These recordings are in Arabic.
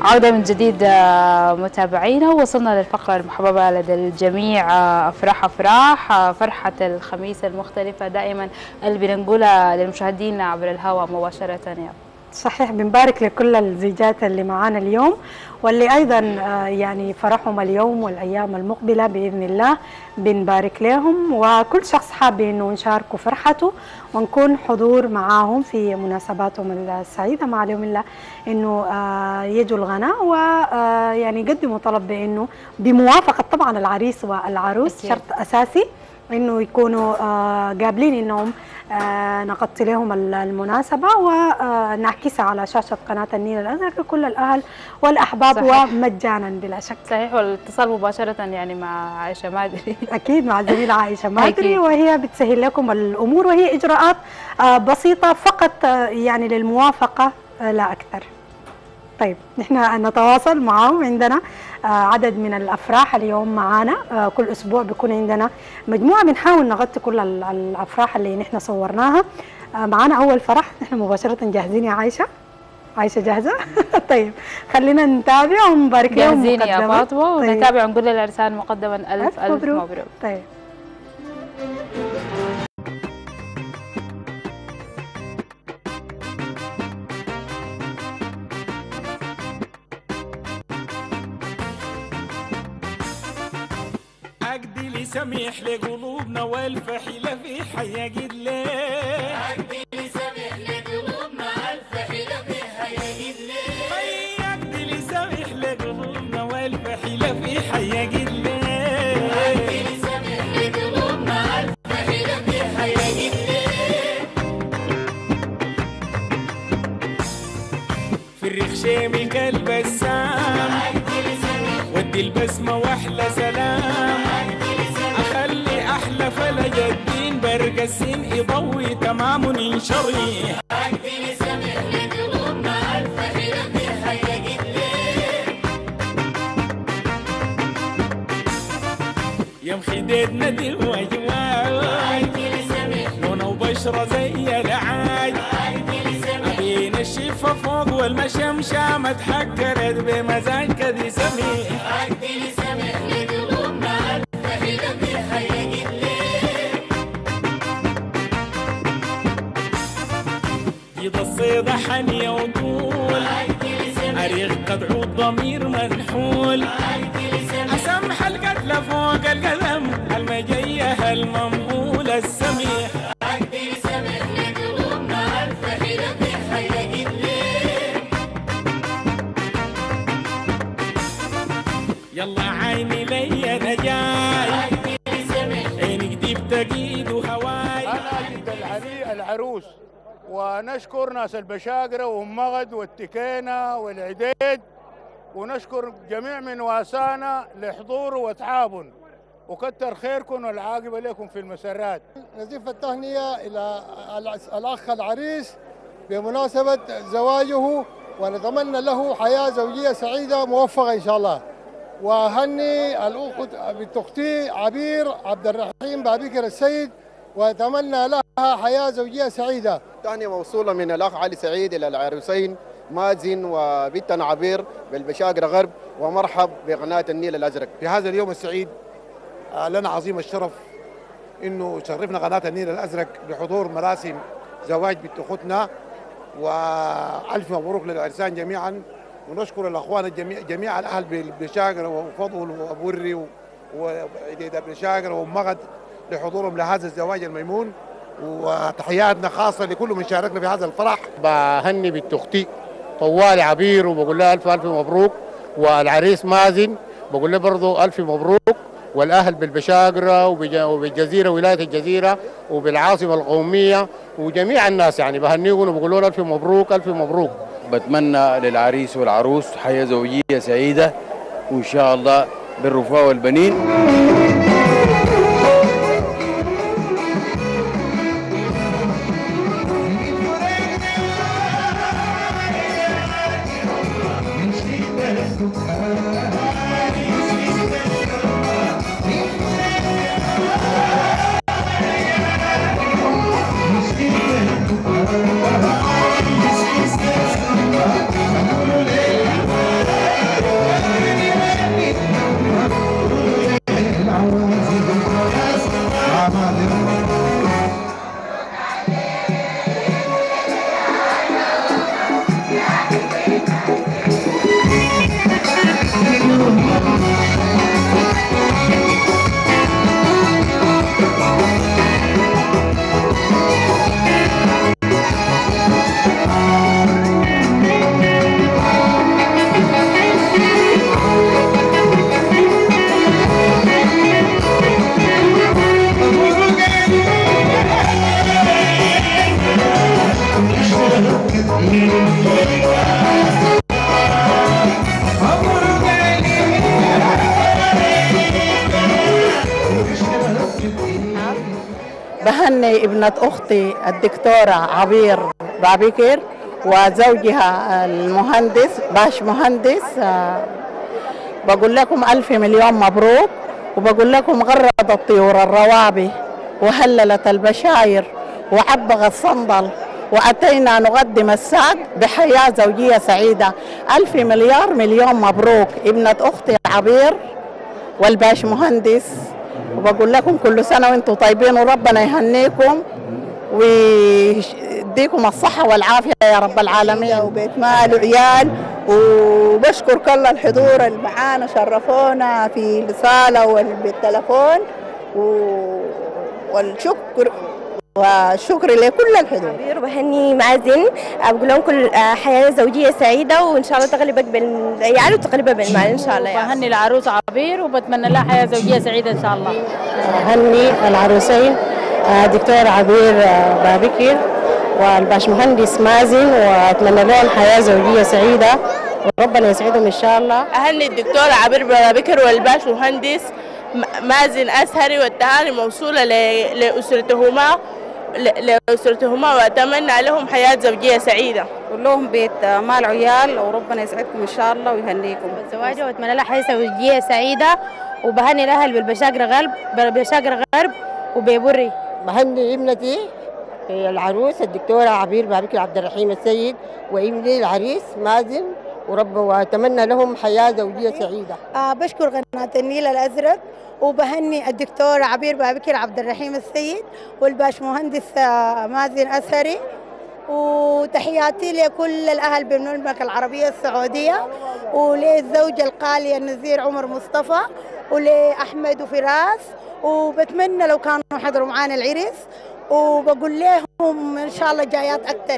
عودة من جديد متابعينا، وصلنا للفقرة المحببة لدى الجميع، أفراح أفراح، فرحة الخميس المختلفة دائما اللي بنقولها للمشاهدين عبر الهواء مباشرة. صحيح، بنبارك لكل الزيجات اللي معانا اليوم واللي أيضا يعني فرحهم اليوم والأيام المقبلة بإذن الله بنبارك لهم، وكل شخص حاب إنه نشاركه فرحته ونكون حضور معاهم في مناسباتهم السعيدة مع اليوم الله، إنه يجوا الغناء ويعني يقدموا طلب بإنه بموافقة طبعا العريس والعروس، شرط أساسي إنه يكونوا قابلين إنهم نغطي لهم المناسبة ونعكسها على شاشة قناة النيل الأزرق لكل الأهل والأحباب. صحيح. ومجانا بلا شك. صحيح، والاتصال مباشرة يعني مع عائشة مادري. أكيد مع الزميلة عائشة مادري، وهي بتسهل لكم الأمور، وهي إجراءات بسيطة فقط يعني للموافقة لا أكثر. طيب نحن نتواصل معهم، عندنا عدد من الأفراح اليوم معانا، كل أسبوع بيكون عندنا مجموعة بنحاول نغطي كل الأفراح اللي نحن صورناها. معانا أول فرح، نحن مباشرة جاهزين يا عائشة؟ عائشة جاهزة؟ طيب خلينا نتابع ونبارك لهم جاهزين يا فاطمة. طيب. ونتابع ونقول للعرسان مقدما ألف مبروك. طيب عقدي لي سميح لقلوبنا والفحيلة في حياة قد ليه. عقدي لي سميح لقلوبنا والفحيلة في حياة قد ليه. عقدي لي سميح لقلوبنا والفحيلة في حياة قد ليه. عقدي لي سميح لقلوبنا والفحيلة في حياة قد ليه. في الرخشيم كلب السام، عقدي لي سميح ودي البسمة واحلى سلام. اخلي احلى فلج الدين برق السين يضوي تمام ينشري. عقدي لي سمح لقلوبنا الفحيلة في حياة قد ليه. يا مخددنا دلوجواي. عقدي لي سمح لونه وبشرة زي العاج. عقدي لي سمح بين الشفة فوق والمشمشة اتحكرت بمزاج كدي سميح. عقدي لي سمح لقلوبنا الفحيلة في حياة قد ليه. جيد الصيدة حنية وطول. عقدي لي سمح أريغ قدعو الضمير منحول. عقدي لي سمح أسمح القتلة فوق القدم المجية الممهولة السميح. عقدي لي سمح لقلوبنا الفحيلة في حياة قد ليه. يلا عيني لي انا جاي. عقدي لي سمح عينك دي بتقيد وهواي. انا جد العروس، ونشكر ناس البشاقرة والمغد والتكينة والعديد، ونشكر جميع من واسانا لحضور وتعاون، وكتر خيركم والعاقبة لكم في المسرات. نزيف التهنئة إلى الأخ العريس بمناسبة زواجه، ونتمنى له حياة زوجية سعيدة موفقة إن شاء الله. وأهني الأخت بنت أختي عبير عبد الرحيم بابكر السيد، وأتمنى لها حياة زوجية سعيدة. تهنئة موصولة من الأخ علي سعيد إلى العروسين مازن وبنتنا عبير بالبشاقرة غرب، ومرحب بقناة النيل الأزرق. في هذا اليوم السعيد لنا عظيم الشرف إنه شرفنا قناة النيل الأزرق بحضور مراسم زواج بنت أختنا، وألف مبروك للعرسان جميعا. ونشكر الأخوان جميع الأهل بالبشاقرة وفضل وأبوري وعديد البشاقرة ومغد لحضورهم لهذا الزواج الميمون، وتحياتنا خاصة لكل من شاركنا في هذا الفرح. بهني بنت أختي طوالي عبير وبقول لها ألف ألف مبروك، والعريس مازن بقول له برضه ألف مبروك، والأهل بالبشاقرة وبالجزيرة ولاية الجزيرة وبالعاصمة القومية وجميع الناس يعني بهنيهم وبقولوا له ألف مبروك ألف مبروك. بتمنى للعريس والعروس حياة زوجية سعيدة، وإن شاء الله بالرفاه والبنين. وبهني ابنة أختي الدكتورة عبير بابكر وزوجها المهندس باش مهندس. بقول لكم ألف مليون مبروك، وبقول لكم غرد الطيور الروابي وهللت البشاير وعبغ الصندل، وأتينا نقدم السعد بحياة زوجية سعيدة. ألف مليون مبروك ابنة أختي عبير والباش مهندس، وبقول لكم كل سنة وانتم طيبين وربنا يهنيكم ويديكم الصحة والعافية يا رب العالمين، وبيت مال وعيال. وبشكر كل الحضور اللي معانا شرفونا في الصالة وبالتلفون، والشكر لكل الحضور. وبهني مازن، بقول لهم كل حياة زوجية سعيدة، وإن شاء الله تغلبك بالعيال وتغلبها بالمال إن شاء الله. بهني العروس عبير وبتمنى لها حياة زوجية سعيدة إن شاء الله. بهني العروسين دكتور عبير بابكر والباش مهندس مازن، وأتمنى لهم حياة زوجية سعيدة وربنا يسعدهم إن شاء الله. أهني الدكتور عبير بابكر والباش مهندس مازن أزهري، والتهاني موصولة لأسرتهما وأتمنى لهم حياة زوجية سعيدة. كلهم بيت مال عيال وربنا يسعدكم إن شاء الله ويهنيكم بالزواج، وأتمنى لها حياة زوجية سعيدة، وبهني الأهل بالبشاقرة غرب وبيبري. بهني ابنتي العروس الدكتورة عبير بابكر عبد الرحيم السيد، وابني العريس مازن، وأتمنى لهم حياة زوجية سعيدة. بشكر قناة النيل الأزرق، وبهني الدكتور عبير بابكر عبد الرحيم السيد والباش مهندس مازن أزهري، وتحياتي لكل الأهل بالمملكة العربية السعودية، وللزوج القالي النزير عمر مصطفى، ولأحمد وفراس، وبتمنى لو كانوا حضروا معانا العرس، وبقول لهم إن شاء الله جايات أكثر،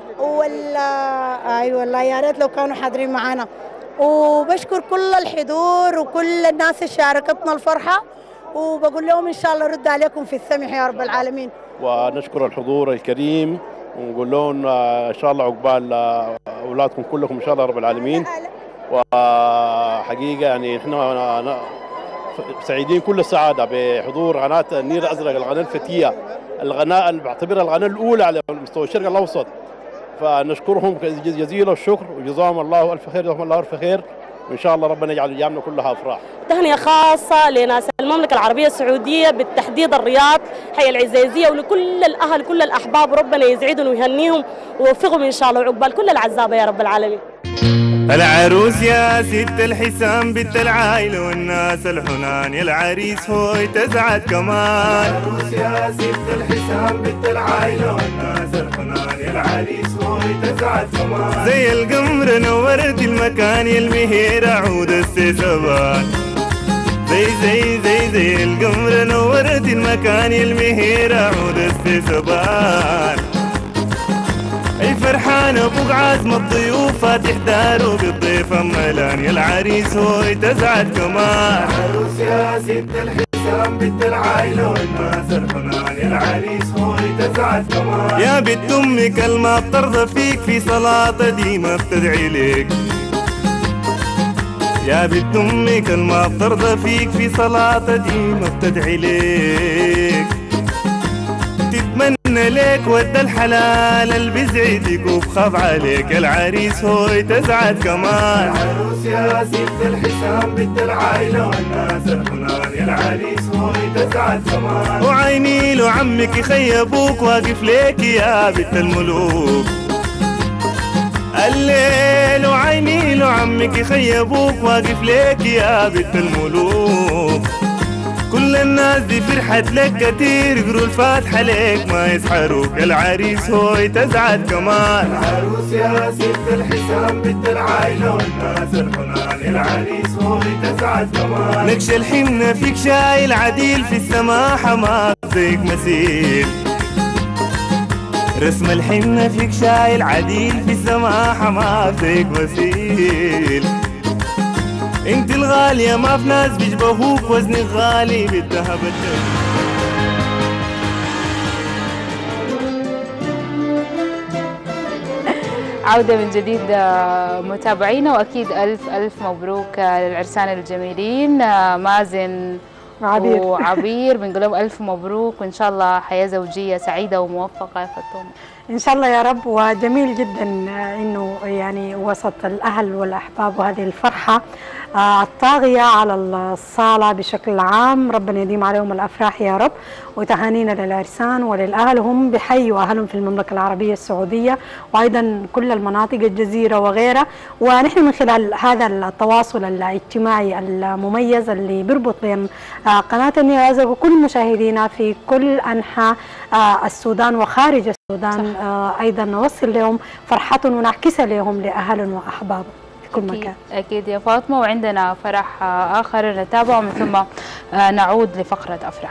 أي والله يا ريت لو كانوا حاضرين معانا. وبشكر كل الحضور وكل الناس اللي شاركتنا الفرحة، وبقول لهم إن شاء الله رد عليكم في السمح يا رب العالمين. ونشكر الحضور الكريم ونقول لهم إن شاء الله عقبال أولادكم كلكم إن شاء الله رب العالمين. وحقيقة يعني إحنا سعيدين كل السعادة بحضور قناة النيل الأزرق، القناة الفتية، القناة اللي بعتبرها القناة الأولى على مستوى الشرق الأوسط، فنشكرهم جزيل الشكر وجزاهم الله ألف خير، جزاهم الله ألف خير، وإن شاء الله ربنا يجعل أيامنا كلها أفراح. تهنئة خاصة لناس المملكة العربية السعودية بالتحديد الرياض، حي العزيزية، ولكل الأهل كل الأحباب، ربنا يسعدهم ويهنيهم ويوفقهم إن شاء الله، وعقبال كل العزابة يا رب العالمين. العروس يا ست الحسام بنت العايلة والناس الحنان، يا العريس هو تسعد كمان. العروس يا ست الحسام بنت العايلة والناس الحنان، يا العريس هو تسعد كمان. زي القمر نورت المكان، يا المهير عود السيسبان. زي القمر نورت المكان، يا المهير عود السيسبان. اي فرحان ابوك عازم الضيوف، فاتح داره بالضيف ملان، يا العريس هو تسعد كمان. عروس يا ست الحسام بنت العايلة والناس الحنان، يا العريس هو تسعد كمان. يا بنت امك الما بترضى فيك، في صلاة ديما بتدعي لك. يا بنت امك الما بترضى فيك، في صلاة ديما بتدعي لك. تتمنى لك ود الحلال اللي بيسعدك وبخاف عليك، العريس هو تسعد كمان. العروس يا ست الحسام بنت العايلة والناس الحنان، يا العريس هو تسعد كمان. وعيني له عمك يخيبوك، واقف ليك يا بنت الملوك الليل، وعيني له عمك يخيبوك، واقف ليك يا بنت الملوك. كل الناس دي فرحت لك كتير، يقروا الفاتحة لك ما يسحروك، العريس هو تسعد كمان. العروس يا ست الحسام بنت العايلة والناس الحنان، العريس هو تسعد كمان. نكش الحنة فيك شايل عديل، في السماحة ما فيك مثيل. رسم الحنة فيك شايل عديل، في السماحة ما فيك مثيل. انت الغالية ما في ناس بيشبهوك، وزنك غالي بالذهب الدم. عودة من جديد متابعينا، وأكيد ألف ألف مبروك للعرسان الجميلين مازن وعبير بنقول لهم ألف مبروك، وإن شاء الله حياة زوجية سعيدة وموفقة يا فاطمة. إن شاء الله يا رب. وجميل جدا إنه يعني وسط الأهل والأحباب وهذه الفرحة الطاغية على الصالة بشكل عام، ربنا يديم عليهم الأفراح يا رب. وتهانينا للعرسان وللأهل، هم بحيوا أهلهم في المملكة العربية السعودية وأيضا كل المناطق الجزيرة وغيرها. ونحن من خلال هذا التواصل الاجتماعي المميز اللي بيربط بين قناة النيل الأزرق وكل مشاهدينا في كل أنحاء السودان وخارج السودان، أيضا نوصل لهم فرحتهم ونعكسها لهم لأهل وأحباب في كل مكان. أكيد يا فاطمة. وعندنا فرح آخر نتابعه من ثم نعود لفقرة أفراح.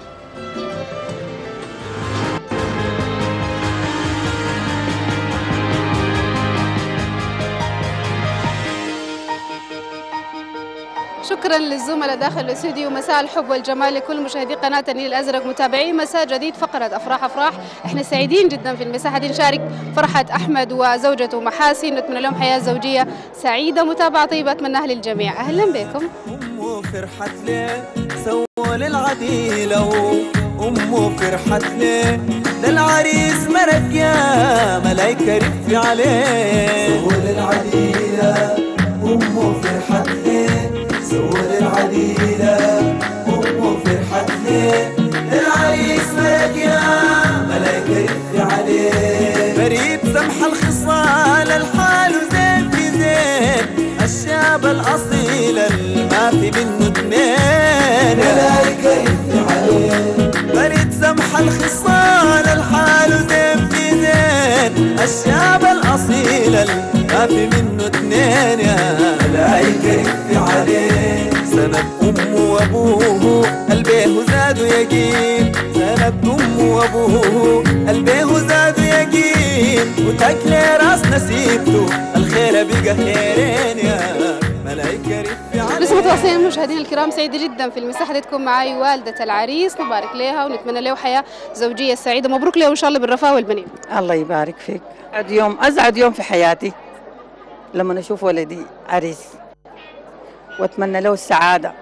شكرا للزملاء داخل الاستوديو. مساء الحب والجمال لكل مشاهدي قناه النيل الازرق، متابعين مساء جديد فقره افراح افراح. احنا سعيدين جدا في المساحه دي نشارك فرحه احمد وزوجته محاسن، نتمنى لهم حياه زوجيه سعيده. متابعه طيبه اتمناها للجميع. اهلا بكم. امه فرحت ليه سوى للعديله، امه فرحت ليه ده العريس مرق يا ملايكه رفي عليه، سوى للعديله امه فرحت ليه سوى للعديلة، أمه فرحت ليه العريس مرق يا ملايكة رفي عليه، بريد سمح الخصال الحال زين في زين، الشاب الأصيل الما في منه اتنين، ملايكة رفي عليه، بريد سمح الخصال الحال زين في زين، الشاب الأصيل الما في منه اتنين يا ملايكة رفي عليه، سند أمه وأبوه قلبيه زادوا يقين، سند أمه وأبوه قلبيه زادوا يقين، وتاكلي راس نسيبته الخير بقى خيرين يا ملايكة رفي عليه. لسه متواصلين مشاهدينا الكرام، سعيدة جدا في المساحة دي تكون معي والدة العريس، نبارك لها ونتمنى له حياة زوجية سعيدة. مبروك له إن شاء الله بالرفاه والبنين. الله يبارك فيك. أسعد يوم في حياتي لما أشوف ولدي عريس، واتمنى له السعاده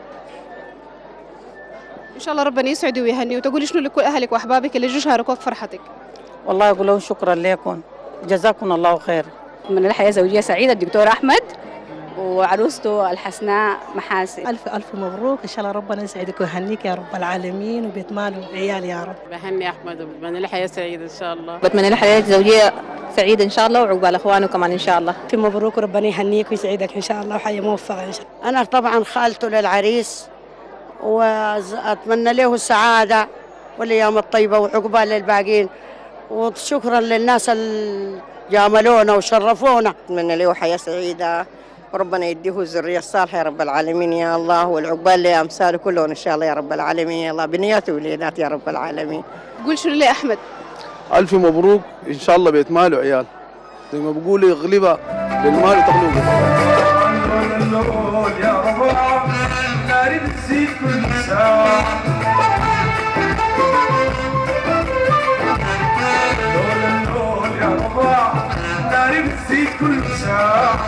ان شاء الله. ربنا يسعده ويهنيه. وتقولي شنو لكل اهلك واحبابك اللي جو شاركوك فرحتك؟ والله اقول لهم شكرا لكم، جزاكم الله خير. اتمنى له حياه زوجيه سعيده الدكتور احمد وعروسته الحسناء محاسن. الف الف مبروك، ان شاء الله ربنا يسعدك ويهنيك يا رب العالمين، وبيت مال وعيال يا رب. بهني احمد وبتمنى له حياه سعيده ان شاء الله. بتمنى له حياه زوجيه سعيده ان شاء الله وعقبال اخوانه كمان ان شاء الله. في مبروك وربنا يهنيك ويسعدك ان شاء الله وحياه موفقه ان شاء الله. انا طبعا خالته للعريس واتمنى له السعاده والايام الطيبه وعقبال للباقين، وشكرا للناس اللي جاملونا وشرفونا. اتمنى له حياه سعيده وربنا يديه الذريه الصالحه يا رب العالمين يا الله، والعقبال لامثاله كلهم ان شاء الله يا رب العالمين يا الله، بنيات ووليدات يا رب العالمين. قول شنو لي احمد؟ الف مبروك ان شاء الله، بيت مال وعيال زي ما بقولوا يغلبها بالمال وتغلبها. يا ربع نار تزيد كل ساعة، اللول يا ربع نار تزيد كل ساعة،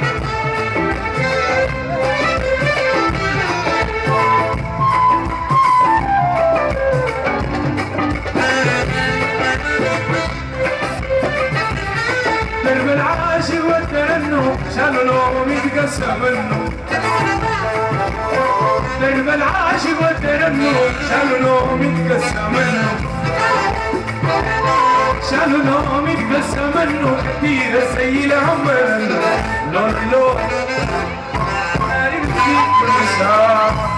درب العاشق والترنم شالوا لهم يتقسم منه، درب العاشق والترنم شالوا لهم يتقسم منه، شالوا لهم يتقسم منه كثير زي العمر لون لون نار تزيد كل ساعة.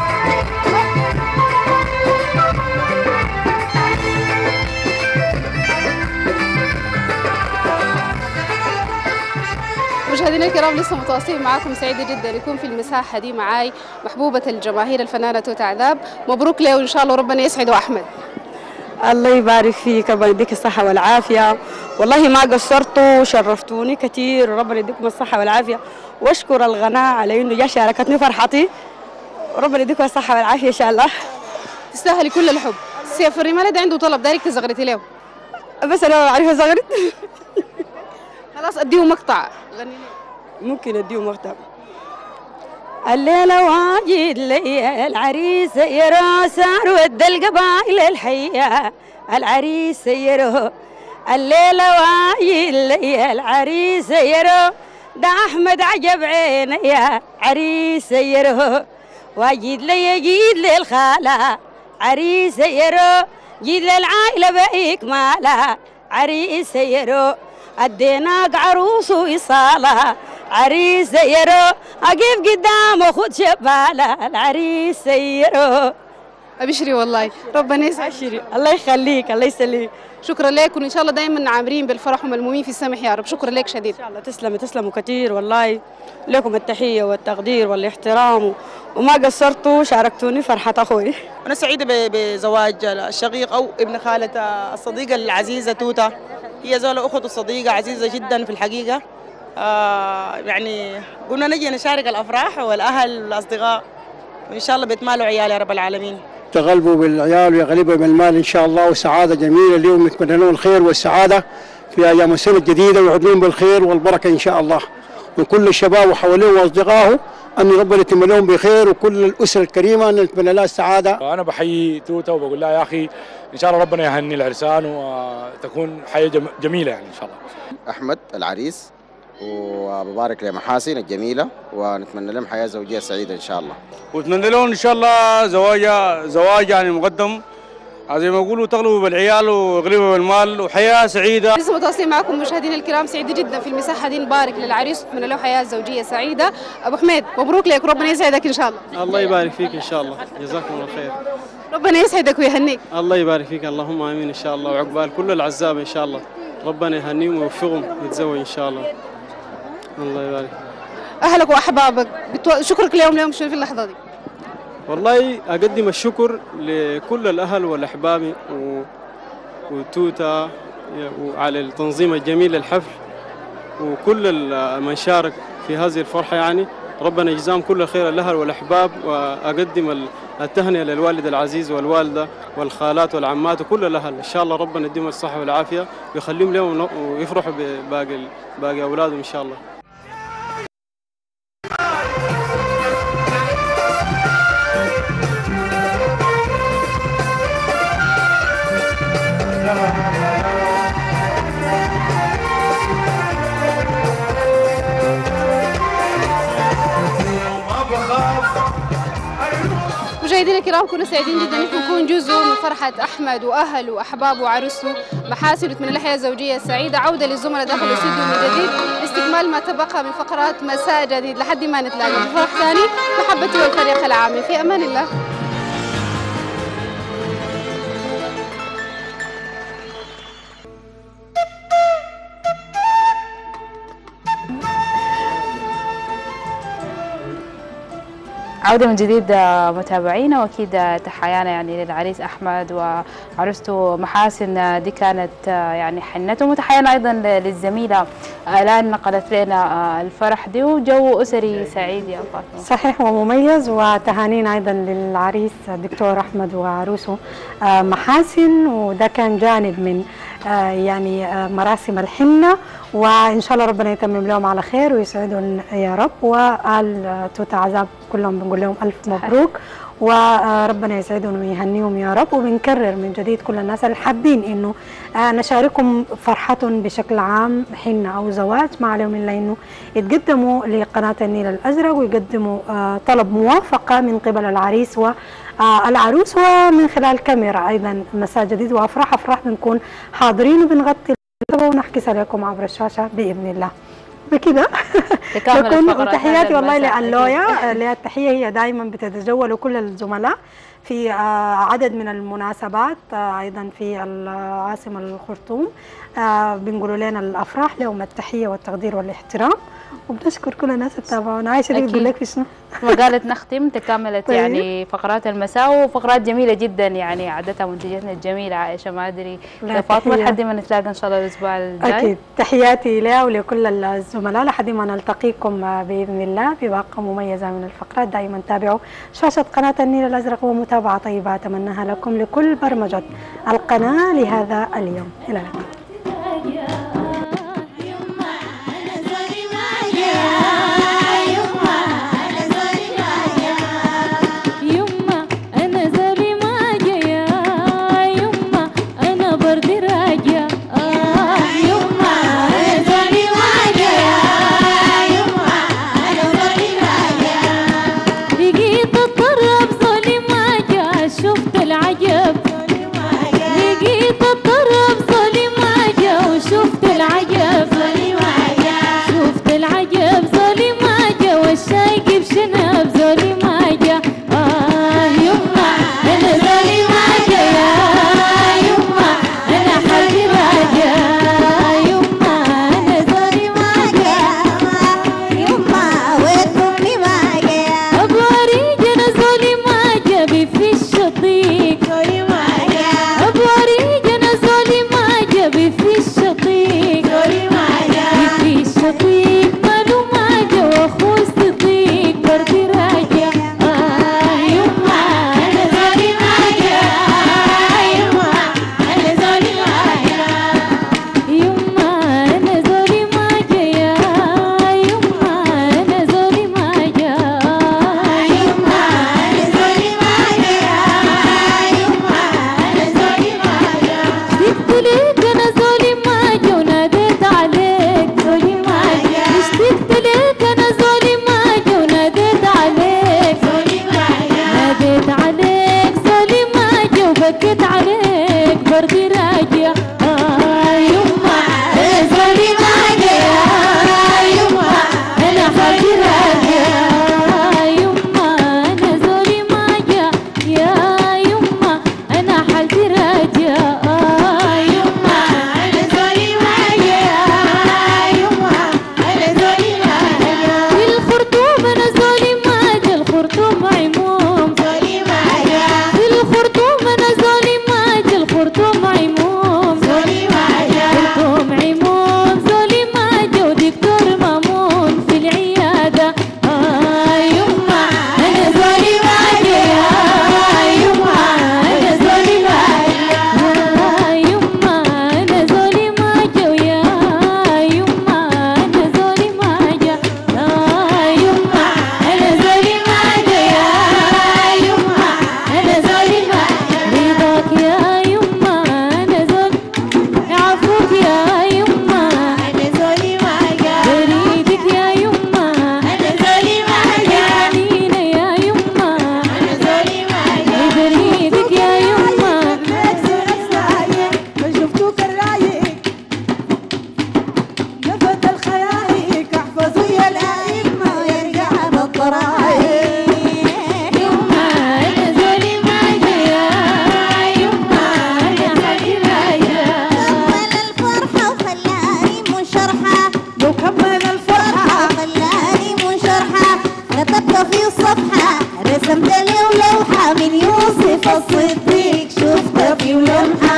مشاهدينا الكرام لسه متواصلين معاكم، سعيدة جدا يكون في المساحة دي معاي محبوبة الجماهير الفنانة توتا عذاب. مبروك له وإن شاء الله ربنا يسعده أحمد. الله يبارك فيك، ربنا يديك الصحة والعافية، والله ما قصرتوا وشرفتوني كثير، وربنا يديكم الصحة والعافية، واشكر الغناء على إنه جا شاركتني فرحتي، وربنا يديكم الصحة والعافية إن شاء الله. تستاهلي كل الحب. سيف الرمالة ده عنده طلب دايرك تزغرتي له. بس أنا عارفة زغرت. خلاص أديه مقطع غني لي. ممكن أديه مقطع. الليلة واجد لي العريس سيره سار ود القبائل الحية العريس سيره الليلة واجد لي العريس سيره ده أحمد عجب عيني يا عريس سيره واجد لي جيد للخالة عريس سيره جيد للعائلة بإكمالها عريس سيره اديناك عروس وإصالة عريس سيره أقف قدامه خد شبالة العريس سيره. أبشري والله ربنا يسعدك. الله يخليك الله يسلمك. شكرا لك وإن شاء الله دائما عامرين بالفرح وملمومين في السمح يا رب. شكرا لك شديد. إن شاء الله تسلموا كثير والله. لكم التحية والتقدير والاحترام وما قصرتوا شاركتوني فرحة أخوي. أنا سعيدة بزواج الشقيق أو ابن خالة الصديقة العزيزة توتا. هي زوجة أخت الصديقة عزيزة جدا في الحقيقة. يعني قلنا نجي نشارك الأفراح والأهل والأصدقاء وإن شاء الله بيتمالوا عيال يا رب العالمين. تغلبوا بالعيال ويغلبوا بالمال إن شاء الله وسعادة جميلة اليوم نتمنى لهم الخير والسعادة في أيام السنة الجديدة ويعودون بالخير والبركة إن شاء الله وكل الشباب وحواليه وأصدقائه أن ربنا يتم لهم بخير وكل الأسرة الكريمة أن نتمنى لها السعادة. أنا بحيي توتا وبقول لها يا أخي إن شاء الله ربنا يهني العرسان وتكون حياة جميلة يعني إن شاء الله. أحمد العريس وببارك لمحاسن الجميلة ونتمنى لهم حياة زوجية سعيدة إن شاء الله. ونتمنى لهم إن شاء الله زواج يعني مقدم زي ما يقولوا تغلبوا بالعيال ويغلبوا بالمال وحياة سعيدة. لسه متواصلين معكم مشاهدينا الكرام. سعيدة جدا في المساحة دي نبارك للعريس ونتمنى له حياة زوجية سعيدة. أبو حميد مبروك لك وربنا يسعدك إن شاء الله. الله يبارك فيك إن شاء الله. جزاكم الله خير. ربنا يسعدك ويهنيك. الله يبارك فيك اللهم آمين إن شاء الله وعقبال كل العزاب إن شاء الله. ربنا يهنيهم ويوفقهم يتزوج إن شاء الله. الله يبارك. أهلك وأحبابك شكرك لهم شنو في اللحظة دي؟ والله أقدم الشكر لكل الأهل والأحباب وتوتا وعلى التنظيم الجميل للحفل وكل من شارك في هذه الفرحة يعني ربنا يجزاهم كل خير الأهل والأحباب وأقدم التهنئة للوالد العزيز والوالدة والخالات والعمات وكل الأهل إن شاء الله ربنا يديهم الصحة والعافية ويخليهم لهم ويفرحوا باقي أولادهم إن شاء الله. مشاهدينا الكرام كنا سعيدين جدا ان نكون جزء من فرحه احمد واهله واحبابه وعروسته محاسن ونتمنى له حياه زوجيه سعيده. عوده للزملاء داخل الاستوديو من جديد لاستكمال ما تبقى من فقرات مساء جديد لحد ما نتلاقى في فرح ثاني. محبتي والفريق العام في امان الله. عودة من جديد متابعينا واكيد تحيانا يعني للعريس احمد وعروسته محاسن. دي كانت يعني حنتهم وتحيانا ايضا للزميله الان نقلت لنا الفرح دي وجو اسري سعيد يا فاطمه. صحيح ومميز وتهانينا ايضا للعريس الدكتور احمد وعروسه محاسن وده كان جانب من يعني مراسم الحنه وان شاء الله ربنا يتمم لهم على خير ويسعدهم يا رب وآل توتا عزاب كلهم بنقول لهم الف مبروك وربنا يسعدهم ويهنيهم يا رب. وبنكرر من جديد كل الناس اللي حابين انه نشاركهم فرحتهم بشكل عام حنه او زواج ما عليهم الا انه يتقدموا لقناه النيل الازرق ويقدموا طلب موافقه من قبل العريس والعروس ومن خلال كاميرا ايضا مساء جديد وافراح بنكون حاضرين وبنغطي ونحكي لكم عبر الشاشه باذن الله. بكده لكم تحياتي والله للويا. التحيه هي دائما بتتجول كل الزملاء في عدد من المناسبات ايضا في العاصمه الخرطوم. بنقولوا لنا الافراح لهم التحيه والتقدير والاحترام وبنشكر كل الناس اللي تابعونا. عايشه ليه بتقول لك في شنو؟ وقالت نختم تكملت يعني فقرات المساء وفقرات جميله جدا يعني عدتها منتجتنا الجميله عائشه ما ادري يا فاطمه لحد ما نتلاقى ان شاء الله الاسبوع الجاي. اكيد تحياتي لها ولكل الزملاء لحد ما نلتقيكم باذن الله بباقه مميزه من الفقرات. دائما تابعوا شاشه قناه النيل الازرق ومتابعه طيبه اتمناها لكم لكل برمجه القناه لهذا اليوم. الى اللقاء. صفحة رسمت لي ولوحة من يوسف الصديق شفتها في ولمحة